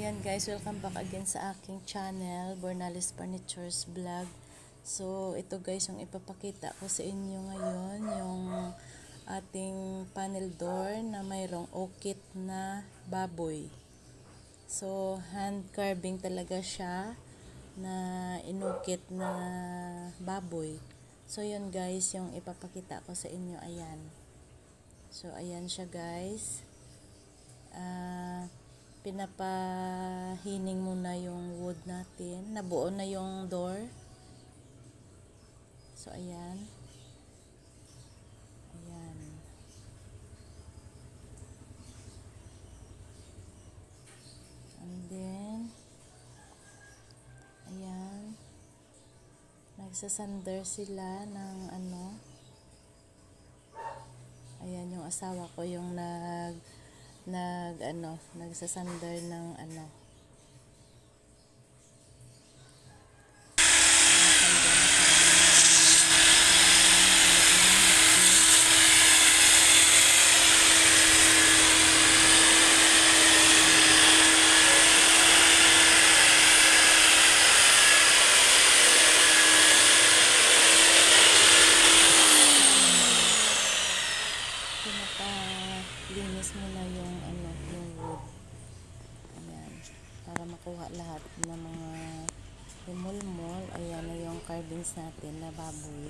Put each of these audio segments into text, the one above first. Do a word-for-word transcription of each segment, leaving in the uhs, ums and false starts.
Ayan guys, welcome back again sa aking channel, Bornales Furniture's Vlog. So, ito guys yung ipapakita ko sa inyo ngayon, yung ating panel door na mayroong okit na baboy. So, hand carving talaga siya na inukit na baboy. So, yun guys yung ipapakita ko sa inyo, ayan. So, ayan siya guys. Ah... Uh, pinapahining muna yung wood natin. Nabuo na yung door. So, ayan. Ayan. And then, ayan. Nagsasander sila ng ano. Ayan yung asawa ko yung nag nag ano, nagsasander ng ano. Pinapalinis muna yung ano, yung wood. Ayan, para makuha lahat ng mga himulmol. Ayan na yung carvings natin na baboy.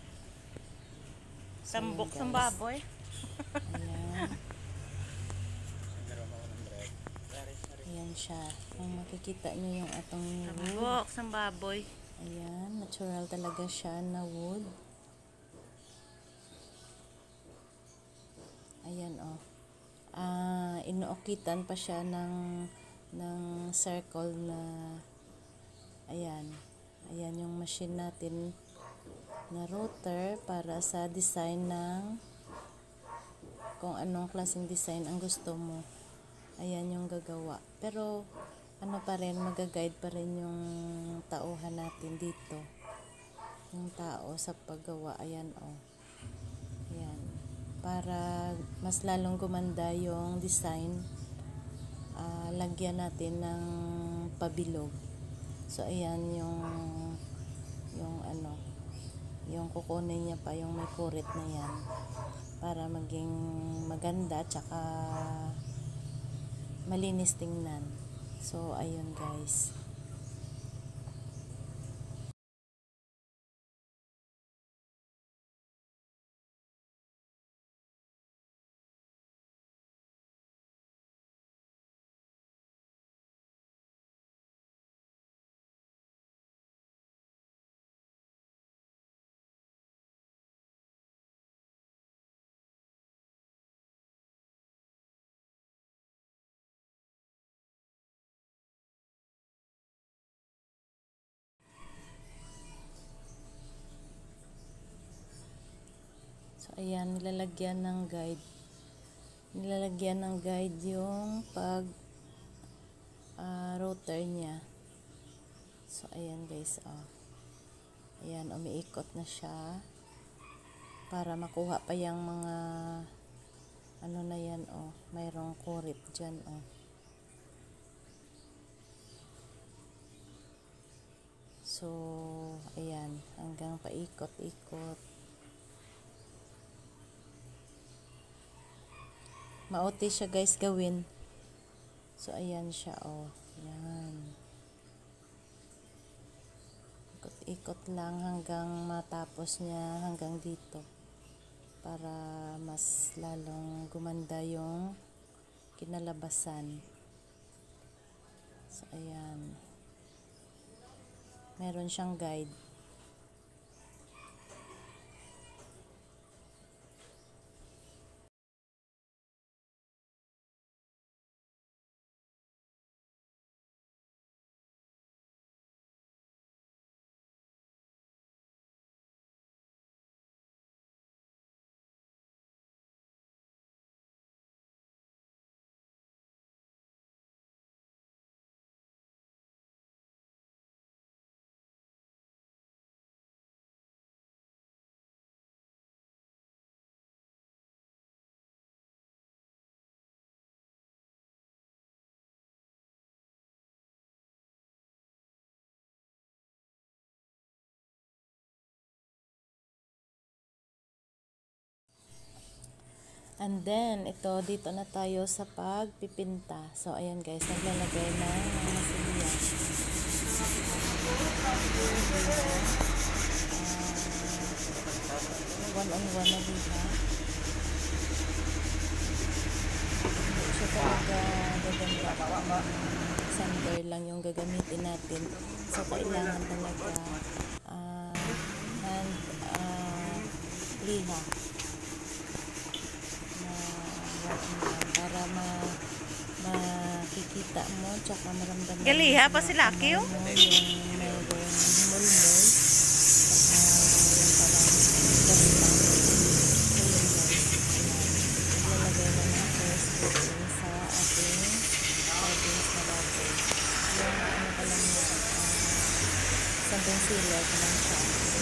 So, Tambok sa baboy. Ayan. Ayan siya. Kung makikita nyo yung atong wood. Tambok sa baboy. Ayan, natural talaga siya na wood. Ayan oh. Ah, inuokitan pa siya ng ng circle na ayan. Ayan yung machine natin na router para sa design ng kung anong klaseng design ang gusto mo. Ayan yung gagawa. Pero ano pa rin, magaguide pa rin yung tauhan natin dito. Yung tao sa paggawa. Ayan oh. Ayan. Para mas lalong gumanda yung design, uh, lagyan natin ng pabilog. So ayan yung yung ano, yung kukunin niya pa yung may kurit na yan para maging maganda tsaka malinis tingnan. So ayun guys. So, ayan, nilalagyan ng guide. Nilalagyan ng guide yung pag uh, router niya. So, ayan guys, oh. Ayan, umiikot na siya. Para makuha pa yung mga ano na yan, oh. Mayroong kurit dyan, oh. So, ayan, hanggang paikot-ikot. Maoti siya guys gawin. So ayan siya oh. Ayan. Ikot-ikot lang hanggang matapos niya hanggang dito. Para mas lalong gumanda yung kinalabasan. So ayan. Meron siyang guide. And then, ito, dito na tayo sa pagpipinta. So, ayan guys, naglalagay na ng masilya. Uh, one on one na diba? Hindi siya talaga gaganda. Sander lang yung gagamitin natin. So, kailangan talaga uh, hand uh, liha. Para ma makikita mo tsaka maramdaman Galiha pa sila Kyo? yung mayroong mulmol tsaka yung parang basta so yun guys, ayan, naglalagay na ng first coating sa ating sardines na baboy. Yung ano pa lang yan, uh, sandang silog lang siya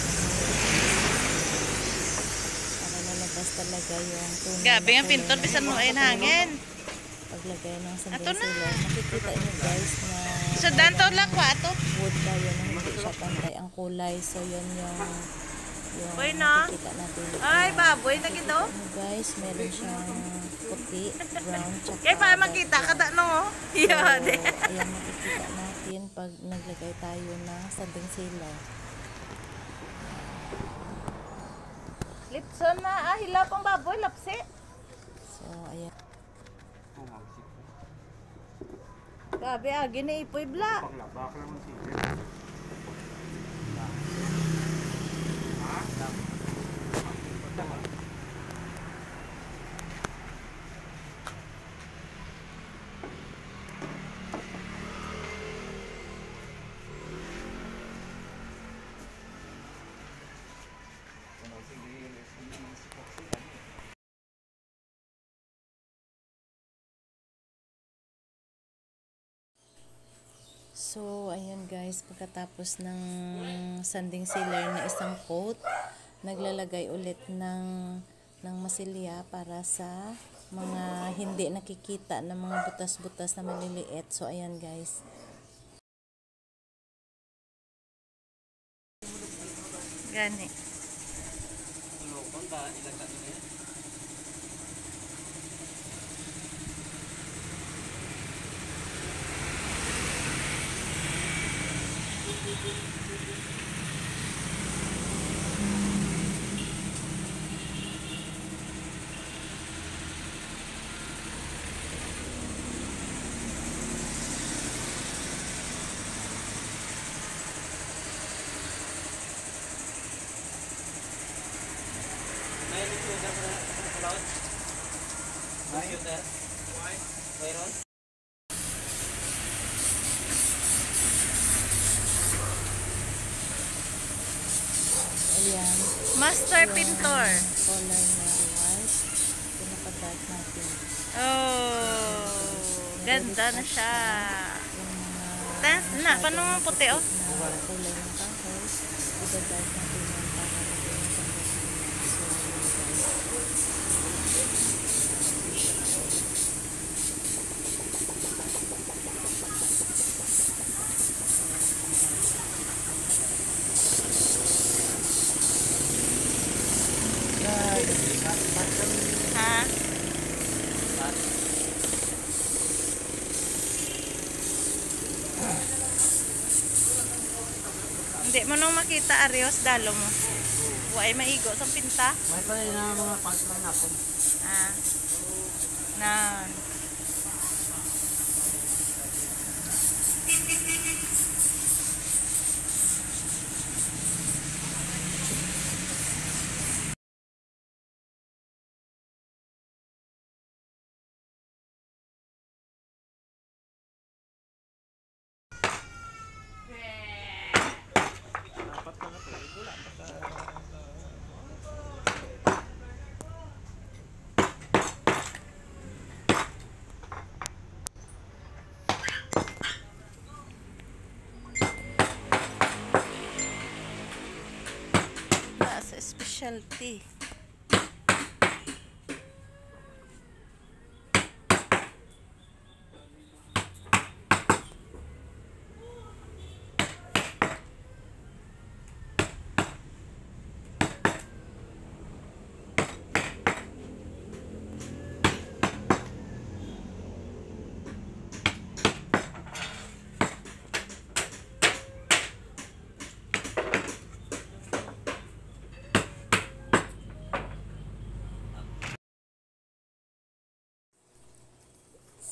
para lalabas talaga yung tunay Gabi na ang pintor kulay bisan mo ay ng hangin. paglagay ng Ato sandang na. silog. Makikita nyo guys na So danto lang ko ato. wood tayo na hindi siya pantay ang kulay. So yun yung yung Boy na. makikita natin. Ay, Uh, baboy na makikita gito. nyo guys, meron siyang puti, brown, tsaka Kaya para makita dark kada brown. no. So, Yeah, de. ayan makikita natin pag naglagay tayo ng sandang silog. Lipson na ah, hilaw pang baboy, lapsi. So ayan. Gabi ah, giniipoy bla. So, ayun guys, pagkatapos ng sanding sealer na isang coat, naglalagay ulit ng, ng masilya para sa mga hindi nakikita na mga butas-butas na maliliit. So, ayan guys. Gani. Ayan. Master pintor. Color na white. Pinapadark natin. Oh, ganda na siya. Yung mga Tas na paano mo puti oh? na kulay ng kahoy. Idadark natin yan para natin yung sandang silya. So, ayan guys. Ha? Hindi mo nung makita arios dalo mo. Huwag maigo sa pinta. May pala na mga parts lang ako. Ah. Na. Nasa specialty.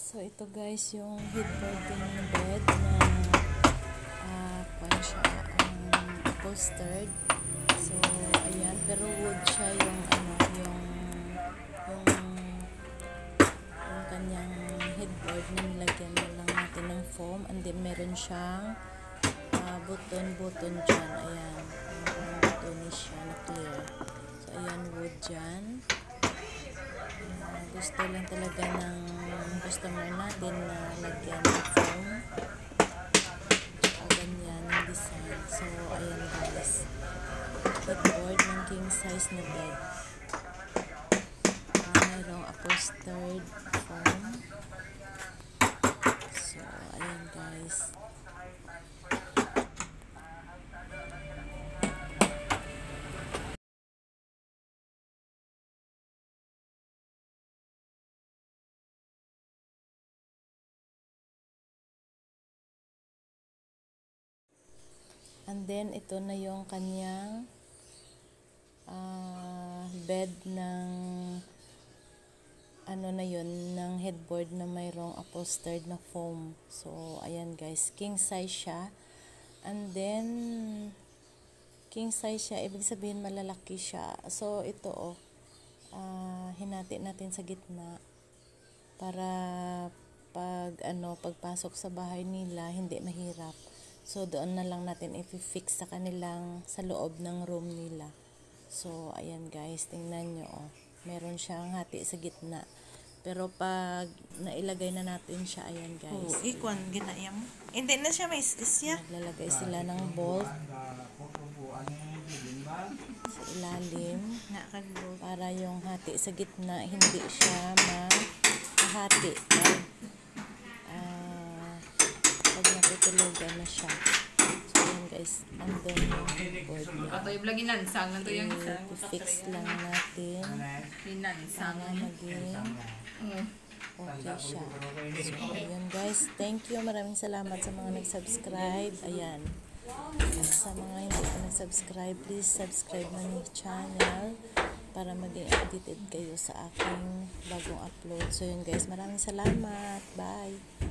So ito guys yung headboard ng bed na uh, kwan siya um, upholstered. So ayan, pero wood siya yung ano yung yung yung kanyang headboard na nilagyan na lang natin ng foam, and then meron siyang uh, button button dyan. Ayan, yung button siya na clear. So ayan, wood dyan. Uh, gusto lang talaga ng customer natin na lagyan ng foam, tsaka ganyan yung design. So ayan guys, headboard ng king size na bed, uh, mayroong upholstered foam. So ayan guys, and then ito na yung kanyang uh, bed ng ano na yun, ng headboard na mayroong upholstered na foam. So ayan guys, king size siya, and then king size siya, ibig sabihin malalaki siya. So ito oh, uh, hinati natin sa gitna para pag ano, pagpasok sa bahay nila hindi mahirap. So doon na lang natin i-fix sa kanilang sa loob ng room nila. So ayan guys, tingnan nyo oh, meron siyang hati sa gitna, pero pag nailagay na natin siya, ayan guys, Oh, ikon ginaya mo. Hindi na siya may isya. naglalagay sila ng bolt sa ilalim Na kag bolt. para yung hati sa gitna hindi siya mahati pag, uh, pag natutulugan na siya. So ayan guys, andun yung board niya. Ato yung lagi nansang, nanto yung isang. I-fix lang natin Pinansang. para maging okay siya. So ayun guys, thank you, maraming salamat sa mga nag-subscribe. Ayan, at sa mga hindi pa nag-subscribe, please subscribe na yung channel para maging updated kayo sa aking bagong upload. So yun guys, maraming salamat, bye.